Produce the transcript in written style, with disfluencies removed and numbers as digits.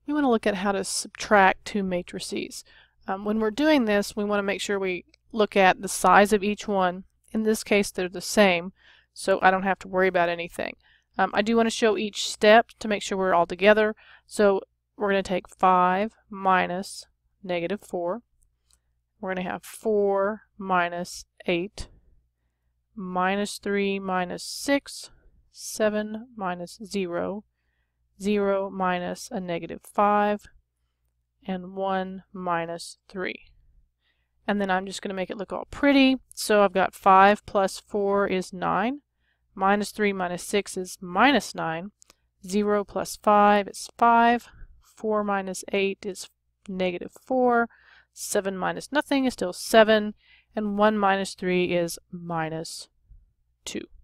we want to look at how to subtract two matrices. When we're doing this, we want to make sure we look at the size of each one. In this case, they're the same, so I don't have to worry about anything. I do want to show each step to make sure we're all together. So we're going to take 5 minus negative 4. We're going to have 4 minus 8, minus 3 minus 6, 7 minus 0, 0 minus a negative 5, and 1 minus 3. And then I'm just going to make it look all pretty. So I've got 5 plus 4 is 9. Minus 3 minus 6 is minus 9. 0 plus 5 is 5. 4 minus 8 is negative 4. 7 minus nothing is still 7. And 1 minus 3 is minus 2.